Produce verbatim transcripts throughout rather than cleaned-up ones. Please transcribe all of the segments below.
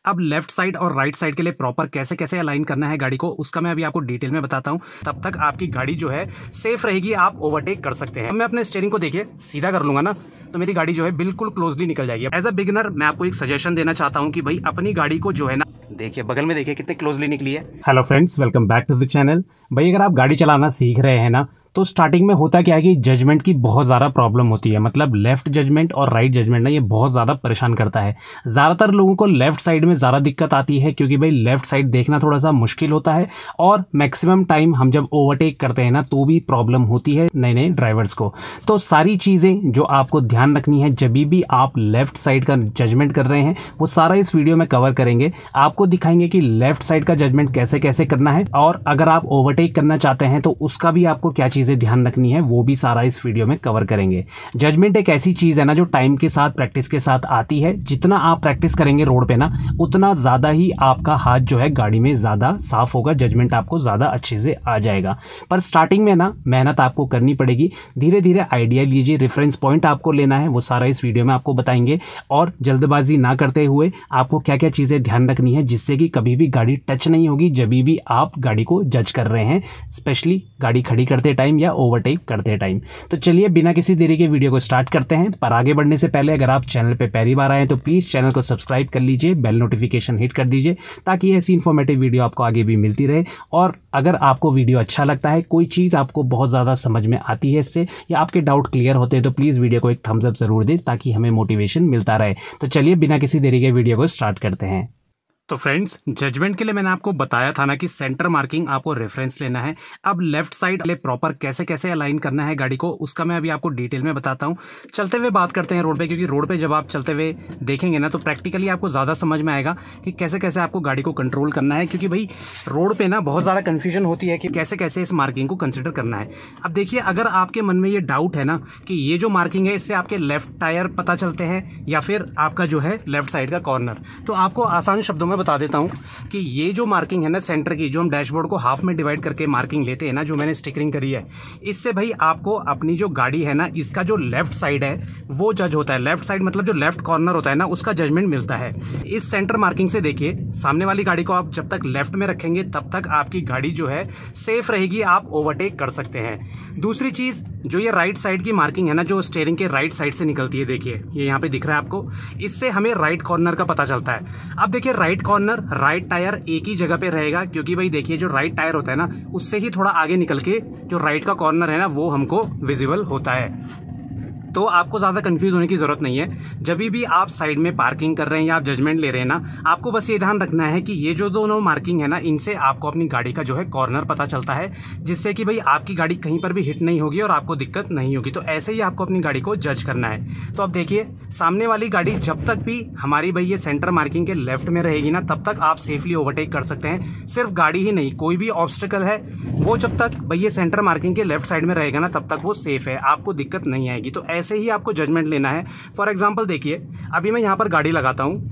अब left side और right side के लिए प्रॉपर कैसे कैसे अलाइन करना है गाड़ी को, उसका मैं अभी आपको डिटेल में बताता हूँ। तब तक आपकी गाड़ी जो है सेफ रहेगी, आप ओवरटेक कर सकते हैं। मैं अपने स्टीयरिंग को देखिए सीधा कर लूंगा ना, तो मेरी गाड़ी जो है बिल्कुल क्लोजली निकल जाएगी। एज अ बिगिनर मैं आपको एक सजेशन देना चाहता हूँ कि भाई अपनी गाड़ी को जो है ना, देखिए बगल में देखिए कितने क्लोजली निकली है। Hello friends, welcome back to the channel. भाई अगर आप गाड़ी चलाना सीख रहे हैं ना, तो स्टार्टिंग में होता क्या है कि जजमेंट की बहुत ज़्यादा प्रॉब्लम होती है। मतलब लेफ्ट जजमेंट और राइट जजमेंट ना, ये बहुत ज़्यादा परेशान करता है। ज़्यादातर लोगों को लेफ्ट साइड में ज़्यादा दिक्कत आती है, क्योंकि भाई लेफ्ट साइड देखना थोड़ा सा मुश्किल होता है और मैक्सिमम टाइम हम जब ओवरटेक करते हैं ना, तो भी प्रॉब्लम होती है नए नए ड्राइवर्स को। तो सारी चीज़ें जो आपको ध्यान रखनी है जब भी आप लेफ्ट साइड का जजमेंट कर रहे हैं, वो सारा इस वीडियो में कवर करेंगे। आपको दिखाएंगे कि लेफ्ट साइड का जजमेंट कैसे कैसे करना है, और अगर आप ओवरटेक करना चाहते हैं तो उसका भी आपको क्या चीज़ें ध्यान रखनी है, वो भी सारा इस वीडियो में कवर करेंगे। जजमेंट एक ऐसी चीज है ना, जो टाइम के साथ प्रैक्टिस के साथ आती है। जितना आप प्रैक्टिस करेंगे रोड पे ना, उतना ज्यादा ही आपका हाथ जो है गाड़ी में ज्यादा साफ होगा, जजमेंट आपको ज्यादा अच्छे से आ जाएगा। पर स्टार्टिंग में ना मेहनत आपको करनी पड़ेगी। धीरे धीरे आइडिया लीजिए, रेफरेंस पॉइंट आपको लेना है, वो सारा इस वीडियो में आपको बताएंगे। और जल्दबाजी ना करते हुए आपको क्या क्या चीजें ध्यान रखनी है, जिससे कि कभी भी गाड़ी टच नहीं होगी जब भी आप गाड़ी को जज कर रहे हैं, स्पेशली गाड़ी खड़ी करते टाइम या ओवरटेक करते टाइम। तो चलिए बिना किसी देरी के वीडियो को स्टार्ट करते हैं। पर आगे बढ़ने से पहले अगर आप चैनल पे पहली बार आए हैं तो प्लीज चैनल को सब्सक्राइब कर लीजिए, बेल नोटिफिकेशन हिट कर दीजिए, ताकि ऐसी इन्फॉर्मेटिव वीडियो आपको आगे भी मिलती रहे। और अगर आपको वीडियो अच्छा लगता है, कोई चीज़ आपको बहुत ज़्यादा समझ में आती है इससे, या आपके डाउट क्लियर होते हैं, तो प्लीज़ वीडियो को एक थम्स अप जरूर दें, ताकि हमें मोटिवेशन मिलता रहे। तो चलिए बिना किसी देरी के वीडियो को स्टार्ट करते हैं। तो फ्रेंड्स, जजमेंट के लिए मैंने आपको बताया था ना कि सेंटर मार्किंग आपको रेफरेंस लेना है। अब लेफ्ट साइड वाले प्रॉपर कैसे कैसे अलाइन करना है गाड़ी को, उसका मैं अभी आपको डिटेल में बताता हूं। चलते हुए बात करते हैं रोड पे, क्योंकि रोड पे जब आप चलते हुए देखेंगे ना, तो प्रैक्टिकली आपको ज़्यादा समझ में आएगा कि कैसे कैसे आपको गाड़ी को कंट्रोल करना है। क्योंकि भाई रोड पे ना बहुत ज़्यादा कन्फ्यूजन होती है कि कैसे कैसे इस मार्किंग को कंसिडर करना है। अब देखिए, अगर आपके मन में ये डाउट है ना कि ये जो मार्किंग है इससे आपके लेफ्ट टायर पता चलते हैं या फिर आपका जो है लेफ्ट साइड का कॉर्नर, तो आपको आसान शब्दों में बता देता हूँ कि ये जो मार्किंग है ना सेंटर की, जो हम डैशबोर्ड को हाफ में डिवाइड करके मार्किंग लेते हैं ना, जो मैंने स्टिकरिंग करी है, इससे भाई आपको अपनी जो गाड़ी है ना, इसका जो लेफ्ट साइड है वो जज होता है। लेफ्ट साइड मतलब जो लेफ्ट कॉर्नर होता है ना, उसका जजमेंट मिलता है इस सेंटर मार्किंग से। देखिए सामने वाली गाड़ी को आप जब तक लेफ्ट में रखेंगे तब तक आपकी गाड़ी जो है सेफ रहेगी, आप ओवरटेक कर सकते हैं। दूसरी चीज, जो ये राइट साइड की मार्किंग है ना, जो स्टीयरिंग के राइट साइड से निकलती है, देखिए ये यहाँ पे दिख रहा है आपको, इससे हमें राइट कॉर्नर का पता चलता है। अब देखिए राइट कॉर्नर, राइट टायर एक ही जगह पे रहेगा, क्योंकि भाई देखिए जो राइट टायर होता है ना, उससे ही थोड़ा आगे निकल के जो राइट का कॉर्नर है ना, वो हमको विजिबल होता है। तो आपको ज़्यादा कंफ्यूज होने की ज़रूरत नहीं है। जब भी आप साइड में पार्किंग कर रहे हैं या आप जजमेंट ले रहे हैं ना, आपको बस ये ध्यान रखना है कि ये जो दोनों मार्किंग है ना, इनसे आपको अपनी गाड़ी का जो है कॉर्नर पता चलता है, जिससे कि भाई आपकी गाड़ी कहीं पर भी हिट नहीं होगी और आपको दिक्कत नहीं होगी। तो ऐसे ही आपको अपनी गाड़ी को जज करना है। तो अब देखिए, सामने वाली गाड़ी जब तक भी हमारी भाई ये सेंटर मार्किंग के लेफ्ट में रहेगी ना, तब तक आप सेफली ओवरटेक कर सकते हैं। सिर्फ गाड़ी ही नहीं, कोई भी ऑब्स्टिकल है वो जब तक भाई ये सेंटर मार्किंग के लेफ्ट साइड में रहेगा ना, तब तक वो सेफ है, आपको दिक्कत नहीं आएगी। तो ऐसे ही आपको जजमेंट लेना है। फॉर एग्जांपल देखिए, अभी मैं यहां पर गाड़ी लगाता हूं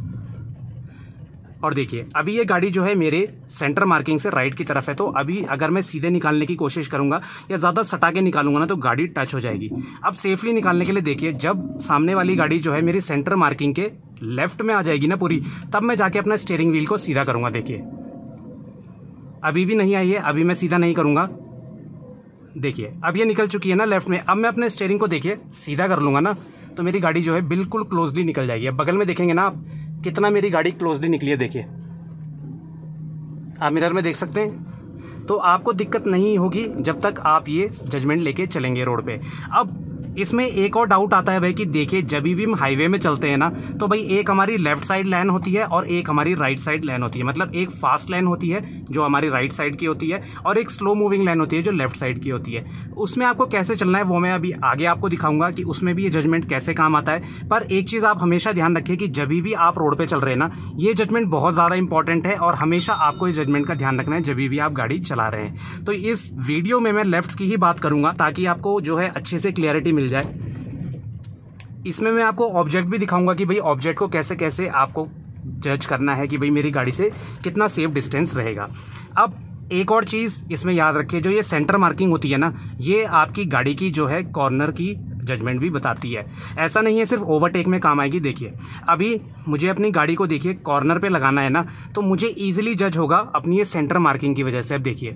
और देखिए अभी ये गाड़ी जो है मेरे सेंटर मार्किंग से राइट की तरफ है। तो अभी अगर मैं सीधे निकालने की कोशिश करूंगा या ज़्यादा सटा के निकालूंगा ना, तो गाड़ी टच हो जाएगी। अब सेफली निकालने के लिए देखिए, जब सामने वाली गाड़ी जो है मेरी सेंटर मार्किंग के लेफ्ट में आ जाएगी ना पूरी, तब मैं जाके अपना स्टीयरिंग व्हील को सीधा करूंगा। देखिए अभी भी नहीं आई है, अभी मैं सीधा नहीं करूंगा। देखिए अब ये निकल चुकी है ना लेफ्ट में। अब मैं अपने स्टीयरिंग को देखिए सीधा कर लूंगा ना, तो मेरी गाड़ी जो है बिल्कुल क्लोजली निकल जाएगी। अब बगल में देखेंगे ना आप, कितना मेरी गाड़ी क्लोजली निकली है, देखिए आप मिरर में देख सकते हैं। तो आपको दिक्कत नहीं होगी जब तक आप ये जजमेंट लेके चलेंगे रोड पे। अब इसमें एक और डाउट आता है भाई कि देखिए जब भी हम हाईवे में चलते हैं ना, तो भाई एक हमारी लेफ्ट साइड लेन होती है और एक हमारी राइट साइड लेन होती है। मतलब एक फास्ट लेन होती है जो हमारी राइट साइड की होती है, और एक स्लो मूविंग लेन होती है जो लेफ्ट साइड की होती है। उसमें आपको कैसे चलना है वो मैं अभी आगे आपको दिखाऊंगा कि उसमें भी ये जजमेंट कैसे काम आता है। पर एक चीज़ आप हमेशा ध्यान रखिए कि जब भी आप रोड पर चल रहे हैं ना, ये जजमेंट बहुत ज़्यादा इंपॉर्टेंट है, और हमेशा आपको इस जजमेंट का ध्यान रखना है जब भी आप गाड़ी चला रहे हैं। तो इस वीडियो में मैं लेफ्ट की ही बात करूंगा, ताकि आपको जो है अच्छे से क्लियरिटी मिल जाए। इसमें मैं आपको ऑब्जेक्ट भी दिखाऊंगा कि भाई ऑब्जेक्ट को कैसे कैसे आपको जज करना है कि भाई मेरी गाड़ी से कितना सेफ डिस्टेंस रहेगा। अब एक और चीज़ इसमें याद रखिए, जो ये सेंटर मार्किंग होती है ना, ये आपकी गाड़ी की जो है कॉर्नर की जजमेंट भी बताती है। ऐसा नहीं है सिर्फ ओवरटेक में काम आएगी। देखिए अभी मुझे अपनी गाड़ी को देखिए कॉर्नर पे लगाना है ना, तो मुझे ईजिली जज होगा अपनी ये सेंटर मार्किंग की वजह से। अब देखिए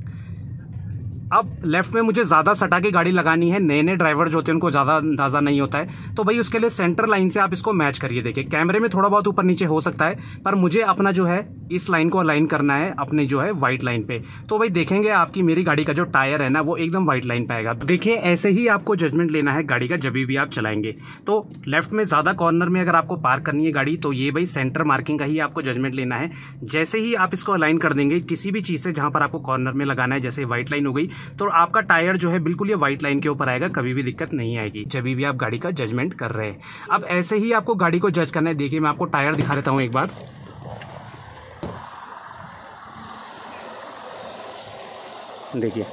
अब लेफ्ट में मुझे ज़्यादा सटा के गाड़ी लगानी है, नए नए ड्राइवर जो होते हैं उनको ज़्यादा अंदाज़ा नहीं होता है, तो भाई उसके लिए सेंटर लाइन से आप इसको मैच करिए। देखिए कैमरे में थोड़ा बहुत ऊपर नीचे हो सकता है, पर मुझे अपना जो है इस लाइन को अलाइन करना है अपने जो है वाइट लाइन पे। तो भाई देखेंगे आपकी मेरी गाड़ी का जो टायर है ना वो एकदम वाइट लाइन पे आएगा। देखिए ऐसे ही आपको जजमेंट लेना है गाड़ी का जब भी आप चलाएंगे। तो लेफ्ट में ज़्यादा कॉर्नर में अगर आपको पार्क करनी है गाड़ी, तो ये भाई सेंटर मार्किंग का ही आपको जजमेंट लेना है। जैसे ही आप इसको अलाइन कर देंगे किसी भी चीज़ से जहाँ पर आपको कॉर्नर में लगाना है, जैसे व्हाइट लाइन हो गई, तो आपका टायर जो है बिल्कुल ये व्हाइट लाइन के ऊपर आएगा, कभी भी दिक्कत नहीं आएगी जब भी आप गाड़ी का जजमेंट कर रहे हैं। अब ऐसे ही आपको गाड़ी को जज करना है। देखिए मैं आपको टायर दिखा देता हूं एक बार। देखिए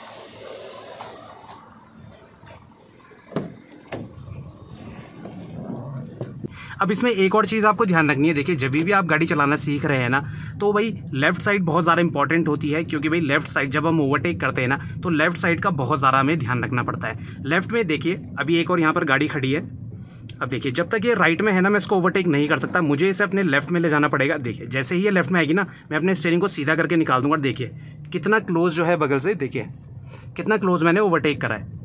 अब इसमें एक और चीज़ आपको ध्यान रखनी है। देखिए जब भी आप गाड़ी चलाना सीख रहे हैं ना, तो भाई लेफ्ट साइड बहुत ज़्यादा इंपॉर्टेंट होती है, क्योंकि भाई लेफ्ट साइड जब हम ओवरटेक करते हैं ना, तो लेफ्ट साइड का बहुत ज़्यादा हमें ध्यान रखना पड़ता है। लेफ्ट में देखिए अभी एक और यहाँ पर गाड़ी खड़ी है। अब देखिए जब तक ये राइट में है ना, मैं इसको ओवरटेक नहीं कर सकता, मुझे इसे अपने लेफ्ट में ले जाना पड़ेगा। देखिए जैसे ही ये लेफ्ट में आएगी ना, मैं अपने स्टीयरिंग को सीधा करके निकाल दूंगा। देखिए कितना क्लोज जो है बगल से, देखिए कितना क्लोज मैंने ओवरटेक करा है।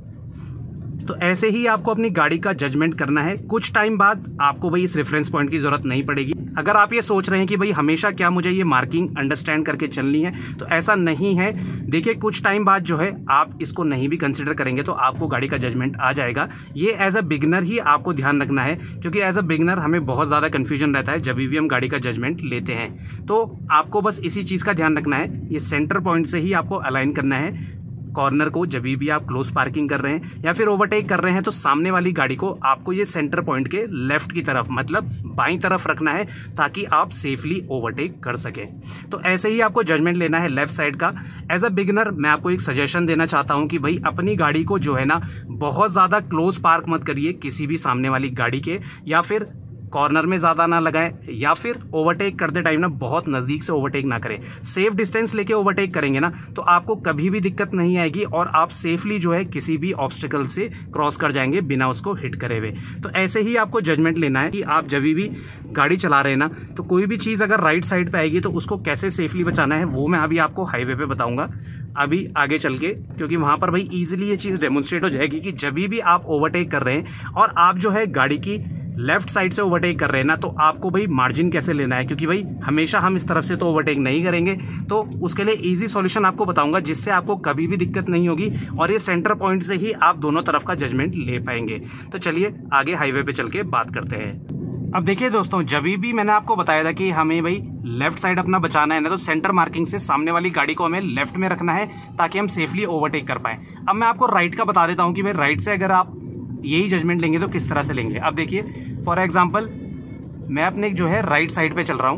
तो ऐसे ही आपको अपनी गाड़ी का जजमेंट करना है। कुछ टाइम बाद आपको भाई इस रेफरेंस पॉइंट की जरूरत नहीं पड़ेगी। अगर आप ये सोच रहे हैं कि भाई हमेशा क्या मुझे ये मार्किंग अंडरस्टैंड करके चलनी है, तो ऐसा नहीं है। देखिए कुछ टाइम बाद जो है आप इसको नहीं भी कंसिडर करेंगे तो आपको गाड़ी का जजमेंट आ जाएगा। ये एज अ बिगनर ही आपको ध्यान रखना है, क्योंकि एज अ बिगनर हमें बहुत ज़्यादा कन्फ्यूजन रहता है जब भी हम गाड़ी का जजमेंट लेते हैं। तो आपको बस इसी चीज़ का ध्यान रखना है, ये सेंटर पॉइंट से ही आपको अलाइन करना है कॉर्नर को। जब भी आप क्लोज पार्किंग कर रहे हैं या फिर ओवरटेक कर रहे हैं, तो सामने वाली गाड़ी को आपको ये सेंटर पॉइंट के लेफ्ट की तरफ, मतलब बाईं तरफ रखना है, ताकि आप सेफली ओवरटेक कर सकें। तो ऐसे ही आपको जजमेंट लेना है लेफ्ट साइड का। एज अ बिगिनर मैं आपको एक सजेशन देना चाहता हूं कि भाई अपनी गाड़ी को जो है ना बहुत ज्यादा क्लोज पार्क मत करिए किसी भी सामने वाली गाड़ी के, या फिर कॉर्नर में ज़्यादा ना लगाएं, या फिर ओवरटेक करते टाइम ना बहुत नज़दीक से ओवरटेक ना करें। सेफ डिस्टेंस लेके ओवरटेक करेंगे ना, तो आपको कभी भी दिक्कत नहीं आएगी और आप सेफली जो है किसी भी ऑब्स्टिकल से क्रॉस कर जाएंगे बिना उसको हिट करे हुए। तो ऐसे ही आपको जजमेंट लेना है कि आप जब भी गाड़ी चला रहे हैं ना, तो कोई भी चीज़ अगर राइट साइड पे आएगी तो उसको कैसे सेफली बचाना है, वो मैं अभी आपको हाईवे पे बताऊंगा अभी आगे चल के, क्योंकि वहां पर भाई इजीली ये चीज़ डेमोन्स्ट्रेट हो जाएगी कि जब भी आप ओवरटेक कर रहे हैं और आप जो है गाड़ी की लेफ्ट साइड से ओवरटेक कर रहे हैं ना, तो आपको भाई मार्जिन कैसे लेना है, क्योंकि भाई हमेशा हम इस तरफ से तो ओवरटेक नहीं करेंगे। तो उसके लिए इजी सॉल्यूशन आपको बताऊंगा जिससे आपको कभी भी दिक्कत नहीं होगी और ये सेंटर पॉइंट से ही आप दोनों तरफ का जजमेंट ले पाएंगे। तो चलिए आगे हाईवे पे चल के बात करते हैं। अब देखिए दोस्तों, जब भी मैंने आपको बताया था कि हमें भाई लेफ्ट साइड अपना बचाना है ना, तो सेंटर मार्किंग से सामने वाली गाड़ी को हमें लेफ्ट में रखना है ताकि हम सेफली ओवरटेक कर पाए। अब मैं आपको राइट का बता देता हूँ कि भाई राइट से अगर आप यही जजमेंट लेंगे तो किस तरह से लेंगे। अब देखिए फॉर एग्जांपल मैं अपने जो है राइट साइड पे चल रहा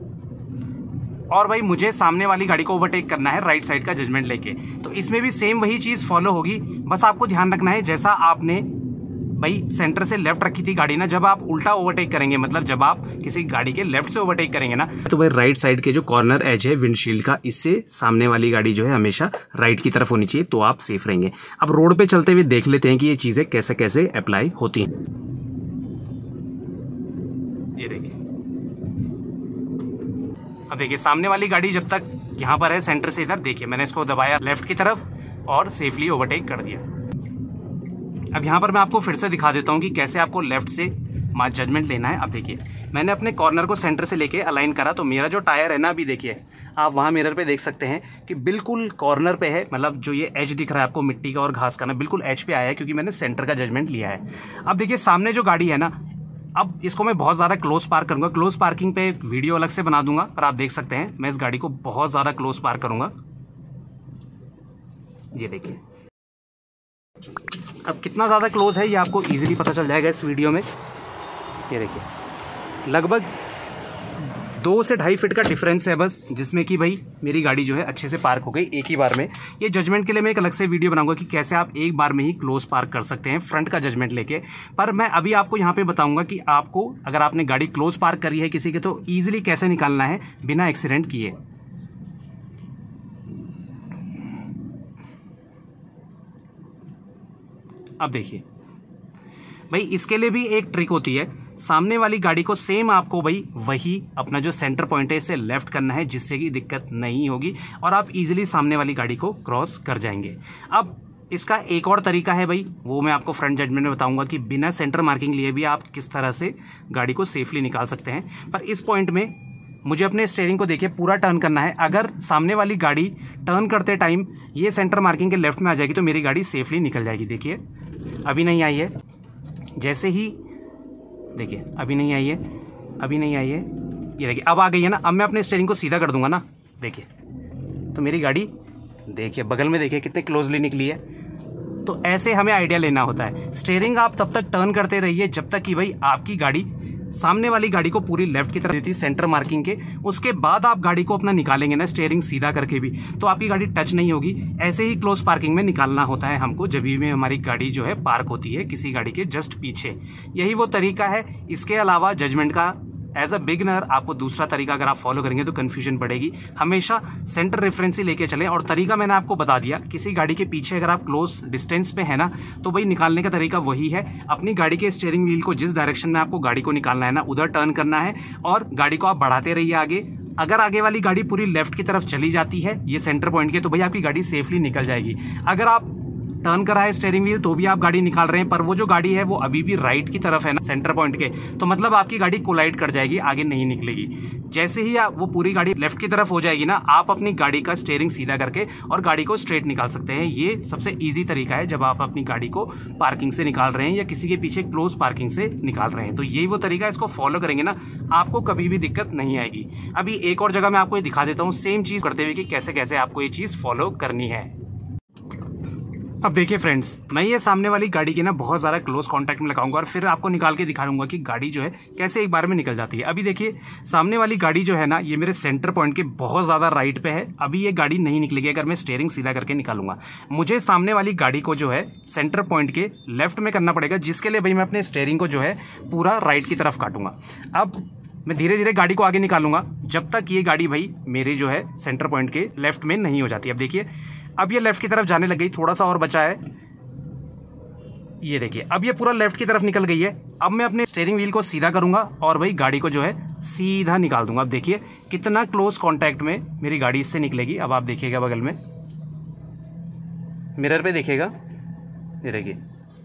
हूं और भाई मुझे सामने वाली गाड़ी को ओवरटेक करना है राइट साइड का जजमेंट लेके, तो इसमें भी सेम वही चीज फॉलो होगी। बस आपको ध्यान रखना है जैसा आपने भाई सेंटर से लेफ्ट रखी थी गाड़ी ना, जब आप उल्टा ओवरटेक करेंगे, मतलब जब आप किसी गाड़ी के लेफ्ट से ओवरटेक करेंगे ना, तो भाई राइट साइड के जो कॉर्नर एज है विंडशील्ड का, इससे सामने वाली गाड़ी जो है हमेशा राइट की तरफ होनी चाहिए, तो आप सेफ रहेंगे। अब रोड पे चलते हुए देख लेते हैं कि ये चीजें कैसे कैसे अप्लाई होती हैं। ये देखिए, अब देखिए सामने वाली गाड़ी जब तक यहाँ पर है सेंटर से इधर, देखिए मैंने इसको दबाया लेफ्ट की तरफ और सेफली ओवरटेक कर दिया। अब यहाँ पर मैं आपको फिर से दिखा देता हूँ कि कैसे आपको लेफ्ट से जजमेंट लेना है। अब देखिए मैंने अपने कॉर्नर को सेंटर से लेके अलाइन करा, तो मेरा जो टायर है ना, अभी देखिए आप वहाँ मिरर पे देख सकते हैं कि बिल्कुल कॉर्नर पे है, मतलब जो ये एज दिख रहा है आपको मिट्टी का और घास का ना, बिल्कुल एज पे आया है, क्योंकि मैंने सेंटर का जजमेंट लिया है। अब देखिए सामने जो गाड़ी है ना, अब इसको मैं बहुत ज़्यादा क्लोज पार्क करूंगा। क्लोज पार्किंग पे वीडियो अलग से बना दूंगा, पर आप देख सकते हैं मैं इस गाड़ी को बहुत ज़्यादा क्लोज पार्क करूंगा। ये देखिए अब कितना ज़्यादा क्लोज है ये आपको इजीली पता चल जाएगा इस वीडियो में। ये देखिए लगभग दो से ढाई फीट का डिफरेंस है बस, जिसमें कि भाई मेरी गाड़ी जो है अच्छे से पार्क हो गई एक ही बार में। ये जजमेंट के लिए मैं एक अलग से वीडियो बनाऊंगा कि कैसे आप एक बार में ही क्लोज पार्क कर सकते हैं फ्रंट का जजमेंट लेके। पर मैं अभी आपको यहाँ पे बताऊंगा कि आपको अगर आपने गाड़ी क्लोज पार्क करी है किसी के, तो ईजिली कैसे निकालना है बिना एक्सीडेंट किए। अब देखिए भाई इसके लिए भी एक ट्रिक होती है, सामने वाली गाड़ी को सेम आपको भाई वही अपना जो सेंटर पॉइंट है इसे लेफ्ट करना है, जिससे कि दिक्कत नहीं होगी और आप इजीली सामने वाली गाड़ी को क्रॉस कर जाएंगे। अब इसका एक और तरीका है भाई, वो मैं आपको फ्रंट जजमेंट में बताऊंगा कि बिना सेंटर मार्किंग लिए भी आप किस तरह से गाड़ी को सेफली निकाल सकते हैं। पर इस पॉइंट में मुझे अपने स्टीयरिंग को देखिए पूरा टर्न करना है। अगर सामने वाली गाड़ी टर्न करते टाइम ये सेंटर मार्किंग के लेफ्ट में आ जाएगी तो मेरी गाड़ी सेफली निकल जाएगी। देखिए अभी नहीं आई है, जैसे ही देखिए अभी नहीं आई है, अभी नहीं आई है, ये देखिए अब आ गई है ना। अब मैं अपने स्टीयरिंग को सीधा कर दूंगा ना, देखिए तो मेरी गाड़ी देखिए बगल में देखिए कितने क्लोजली निकली है। तो ऐसे हमें आइडिया लेना होता है। स्टीयरिंग आप तब तक टर्न करते रहिए जब तक कि भाई आपकी गाड़ी सामने वाली गाड़ी को पूरी लेफ्ट की तरफ देती सेंटर मार्किंग के। उसके बाद आप गाड़ी को अपना निकालेंगे ना स्टीयरिंग सीधा करके भी, तो आपकी गाड़ी टच नहीं होगी। ऐसे ही क्लोज पार्किंग में निकालना होता है हमको, जब भी हमारी गाड़ी जो है पार्क होती है किसी गाड़ी के जस्ट पीछे। यही वो तरीका है। इसके अलावा जजमेंट का एज अ बिगनर आपको दूसरा तरीका अगर आप फॉलो करेंगे तो कंफ्यूजन बढ़ेगी। हमेशा सेंटर रेफरेंस ही लेके चलें। और तरीका मैंने आपको बता दिया, किसी गाड़ी के पीछे अगर आप क्लोज डिस्टेंस पे है ना, तो भाई निकालने का तरीका वही है। अपनी गाड़ी के स्टीयरिंग व्हील को जिस डायरेक्शन में आपको गाड़ी को निकालना है ना, उधर टर्न करना है और गाड़ी को आप बढ़ाते रहिए आगे। अगर आगे वाली गाड़ी पूरी लेफ्ट की तरफ चली जाती है ये सेंटर पॉइंट के, तो भाई आपकी गाड़ी सेफली निकल जाएगी। अगर आप टर्न करा है स्टीयरिंग व्हील तो भी आप गाड़ी निकाल रहे हैं, पर वो जो गाड़ी है वो अभी भी राइट की तरफ है ना सेंटर पॉइंट के, तो मतलब आपकी गाड़ी कोलाइड कर जाएगी, आगे नहीं निकलेगी। जैसे ही आप वो पूरी गाड़ी लेफ्ट की तरफ हो जाएगी ना, आप अपनी गाड़ी का स्टीयरिंग सीधा करके और गाड़ी को स्ट्रेट निकाल सकते हैं। ये सबसे ईजी तरीका है जब आप अपनी गाड़ी को पार्किंग से निकाल रहे हैं या किसी के पीछे क्लोज पार्किंग से निकाल रहे हैं। तो यही वो तरीका है, इसको फॉलो करेंगे ना आपको कभी भी दिक्कत नहीं आएगी। अभी एक और जगह मैं आपको ये दिखा देता हूँ सेम चीज करते हुए कि कैसे कैसे आपको ये चीज फॉलो करनी है। अब देखिए फ्रेंड्स, मैं ये सामने वाली गाड़ी की ना बहुत ज़्यादा क्लोज कांटेक्ट में लगाऊंगा और फिर आपको निकाल के दिखाऊंगा कि गाड़ी जो है कैसे एक बार में निकल जाती है। अभी देखिए सामने वाली गाड़ी जो है ना, ये मेरे सेंटर पॉइंट के बहुत ज़्यादा राइट पे है। अभी ये गाड़ी नहीं निकलेगी अगर मैं स्टीयरिंग सीधा करके निकालूंगा। मुझे सामने वाली गाड़ी को जो है सेंटर पॉइंट के लेफ्ट में करना पड़ेगा, जिसके लिए भाई मैं अपने स्टीयरिंग को जो है पूरा राइट की तरफ काटूंगा। अब मैं धीरे धीरे गाड़ी को आगे निकालूंगा जब तक ये गाड़ी भाई मेरे जो है सेंटर पॉइंट के लेफ्ट में नहीं हो जाती। अब देखिए अब ये लेफ्ट की तरफ जाने लग गई, थोड़ा सा और बचा है। ये देखिए अब ये पूरा लेफ्ट की तरफ निकल गई है। अब मैं अपने स्टीयरिंग व्हील को सीधा करूंगा और भाई गाड़ी को जो है सीधा निकाल दूंगा। अब देखिए कितना क्लोज कांटेक्ट में मेरी गाड़ी इससे निकलेगी। अब आप देखिएगा बगल में मिरर पे देखिएगा, ये देखिए।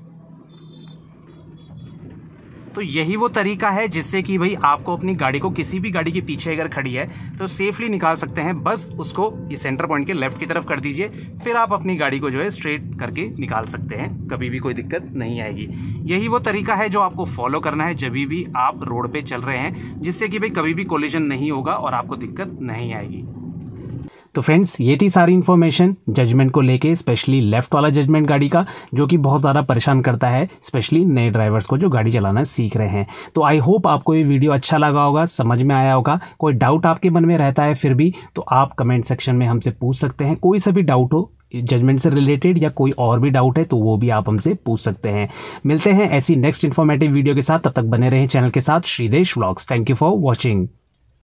तो यही वो तरीका है जिससे कि भाई आपको अपनी गाड़ी को किसी भी गाड़ी के पीछे अगर खड़ी है तो सेफली निकाल सकते हैं। बस उसको ये सेंटर पॉइंट के लेफ्ट की तरफ कर दीजिए, फिर आप अपनी गाड़ी को जो है स्ट्रेट करके निकाल सकते हैं, कभी भी कोई दिक्कत नहीं आएगी। यही वो तरीका है जो आपको फॉलो करना है जब भी आप रोड पे चल रहे हैं, जिससे कि भाई कभी भी कोलिजन नहीं होगा और आपको दिक्कत नहीं आएगी। तो फ्रेंड्स ये थी सारी इन्फॉर्मेशन जजमेंट को लेके, स्पेशली लेफ्ट वाला जजमेंट गाड़ी का, जो कि बहुत ज़्यादा परेशान करता है स्पेशली नए ड्राइवर्स को जो गाड़ी चलाना सीख रहे हैं। तो आई होप आपको ये वीडियो अच्छा लगा होगा, समझ में आया होगा। कोई डाउट आपके मन में रहता है फिर भी तो आप कमेंट सेक्शन में हमसे पूछ सकते हैं। कोई सा भी डाउट हो जजमेंट से रिलेटेड या कोई और भी डाउट है तो वो भी आप हमसे पूछ सकते हैं। मिलते हैं ऐसी नेक्स्ट इन्फॉर्मेटिव वीडियो के साथ, तब तक बने रहें चैनल के साथ Shridesh vlogs. Thank you for watching.